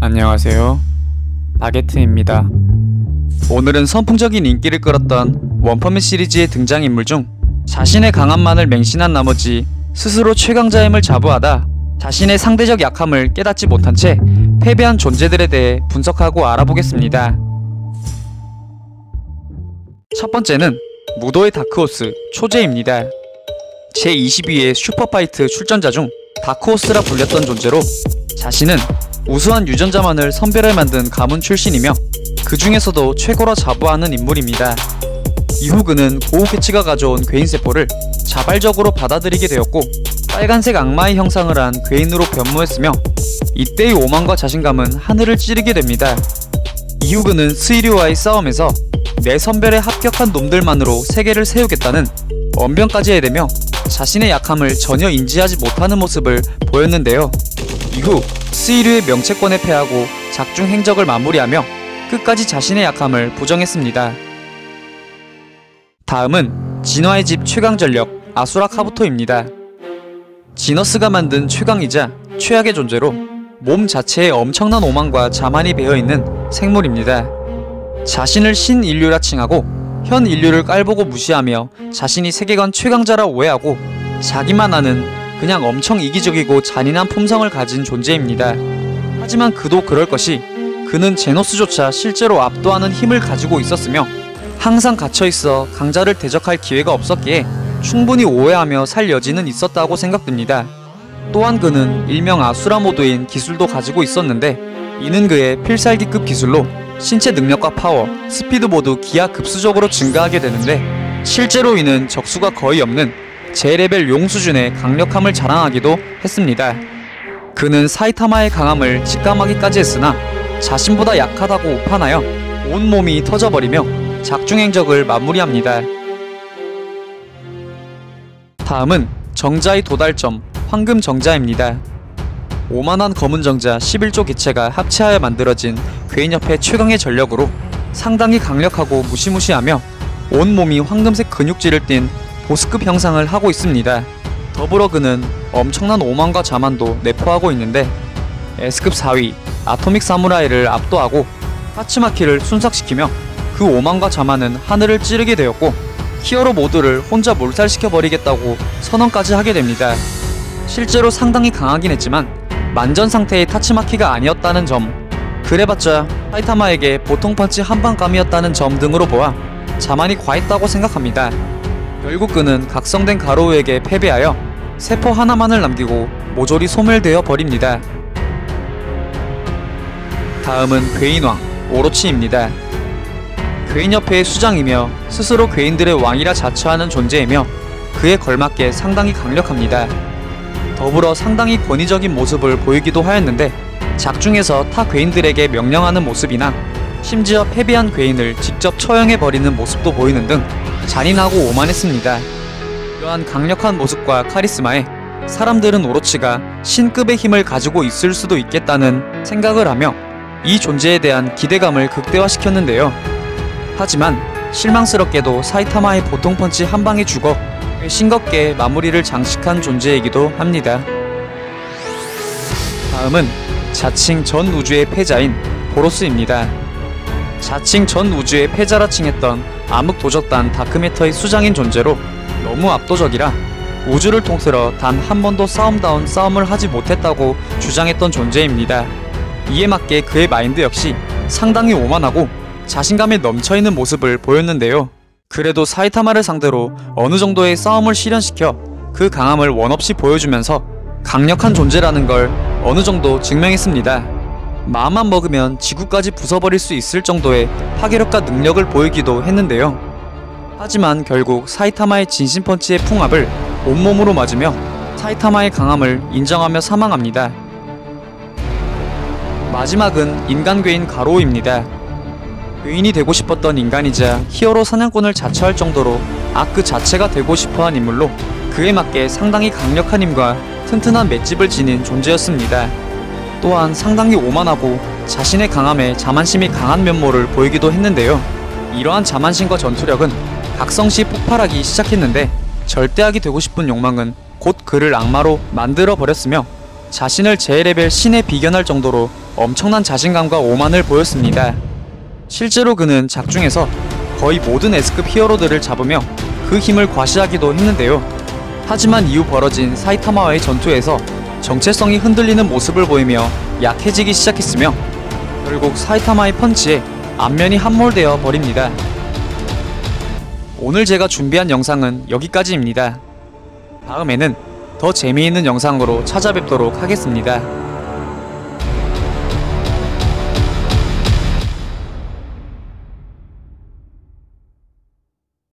안녕하세요, 바게트입니다. 오늘은 선풍적인 인기를 끌었던 원펀맨 시리즈의 등장인물 중 자신의 강함만을 맹신한 나머지 스스로 최강자임을 자부하다 자신의 상대적 약함을 깨닫지 못한 채 패배한 존재들에 대해 분석하고 알아보겠습니다. 첫 번째는 무도의 다크호스 초제입니다. 제22회 슈퍼파이트 출전자 중 다크호스라 불렸던 존재로 자신은 우수한 유전자만을 선별해 만든 가문 출신이며 그 중에서도 최고라 자부하는 인물입니다. 이후 그는 고우케치가 가져온 괴인세포를 자발적으로 받아들이게 되었고 빨간색 악마의 형상을 한 괴인으로 변모했으며 이때의 오만과 자신감은 하늘을 찌르게 됩니다. 이후 그는 스이류와의 싸움에서 내 선별에 합격한 놈들만으로 세계를 세우겠다는 언변까지 해대며 자신의 약함을 전혀 인지하지 못하는 모습을 보였는데요. 이후 스이류의 명채권에 패하고 작중 행적을 마무리하며 끝까지 자신의 약함을 부정했습니다. 다음은 진화의 집 최강전력 아수라 카부토입니다. 지너스가 만든 최강이자 최악의 존재로 몸 자체에 엄청난 오만과 자만이 배어있는 생물입니다. 자신을 신인류라 칭하고 현 인류를 깔보고 무시하며 자신이 세계관 최강자라 오해하고 자기만 아는 그냥 엄청 이기적이고 잔인한 품성을 가진 존재입니다. 하지만 그도 그럴 것이 그는 제노스조차 실제로 압도하는 힘을 가지고 있었으며 항상 갇혀있어 강자를 대적할 기회가 없었기에 충분히 오해하며 살 여지는 있었다고 생각됩니다. 또한 그는 일명 아수라 모드인 기술도 가지고 있었는데 이는 그의 필살기급 기술로 신체 능력과 파워, 스피드 모두 기하급수적으로 증가하게 되는데 실제로 이는 적수가 거의 없는 J레벨 용 수준의 강력함을 자랑하기도 했습니다. 그는 사이타마의 강함을 직감하기까지 했으나 자신보다 약하다고 오판하여 온몸이 터져버리며 작중행적을 마무리합니다. 다음은 정자의 도달점 황금정자입니다. 오만한 검은정자 11조 기체가 합체하여 만들어진 괴인협회 최강의 전력으로 상당히 강력하고 무시무시하며 온몸이 황금색 근육질을 띤 보스급 형상을 하고 있습니다. 더불어 그는 엄청난 오만과 자만도 내포하고 있는데 S급 4위 아토믹 사무라이를 압도하고 타츠마키를 순삭시키며 그 오만과 자만은 하늘을 찌르게 되었고 히어로 모두를 혼자 몰살시켜버리겠다고 선언까지 하게 됩니다. 실제로 상당히 강하긴 했지만 만전 상태의 타츠마키가 아니었다는 점, 그래봤자 사이타마에게 보통 펀치 한방감이었다는 점 등으로 보아 자만이 과했다고 생각합니다. 결국 그는 각성된 가로우에게 패배하여 세포 하나만을 남기고 모조리 소멸되어 버립니다. 다음은 괴인왕 오로치입니다. 괴인협회의 수장이며 스스로 괴인들의 왕이라 자처하는 존재이며 그에 걸맞게 상당히 강력합니다. 더불어 상당히 권위적인 모습을 보이기도 하였는데 작중에서 타 괴인들에게 명령하는 모습이나 심지어 패배한 괴인을 직접 처형해버리는 모습도 보이는 등 잔인하고 오만했습니다. 이러한 강력한 모습과 카리스마에 사람들은 오로치가 신급의 힘을 가지고 있을 수도 있겠다는 생각을 하며 이 존재에 대한 기대감을 극대화시켰는데요. 하지만 실망스럽게도 사이타마의 보통 펀치 한 방에 죽어 싱겁게 마무리를 장식한 존재이기도 합니다. 다음은 자칭 전 우주의 패자인 보로스입니다. 자칭 전 우주의 패자라 칭했던 암흑도적단 다크매터의 수장인 존재로 너무 압도적이라 우주를 통틀어 단 한 번도 싸움다운 싸움을 하지 못했다고 주장했던 존재입니다. 이에 맞게 그의 마인드 역시 상당히 오만하고 자신감에 넘쳐있는 모습을 보였는데요. 그래도 사이타마를 상대로 어느 정도의 싸움을 실현시켜 그 강함을 원없이 보여주면서 강력한 존재라는 걸 어느 정도 증명했습니다. 마음만 먹으면 지구까지 부숴버릴 수 있을 정도의 파괴력과 능력을 보이기도 했는데요. 하지만 결국 사이타마의 진심펀치의 풍압을 온몸으로 맞으며 사이타마의 강함을 인정하며 사망합니다. 마지막은 인간괴인 가로우입니다. 괴인이 되고 싶었던 인간이자 히어로 사냥꾼을 자처할 정도로 악 그 자체가 되고 싶어한 인물로 그에 맞게 상당히 강력한 힘과 튼튼한 맷집을 지닌 존재였습니다. 또한 상당히 오만하고 자신의 강함에 자만심이 강한 면모를 보이기도 했는데요. 이러한 자만심과 전투력은 각성시 폭발하기 시작했는데 절대악이 되고 싶은 욕망은 곧 그를 악마로 만들어 버렸으며 자신을 제 레벨 신에 비견할 정도로 엄청난 자신감과 오만을 보였습니다. 실제로 그는 작중에서 거의 모든 S급 히어로들을 잡으며 그 힘을 과시하기도 했는데요. 하지만 이후 벌어진 사이타마와의 전투에서 정체성이 흔들리는 모습을 보이며 약해지기 시작했으며 결국 사이타마의 펀치에 안면이 함몰되어 버립니다. 오늘 제가 준비한 영상은 여기까지입니다. 다음에는 더 재미있는 영상으로 찾아뵙도록 하겠습니다.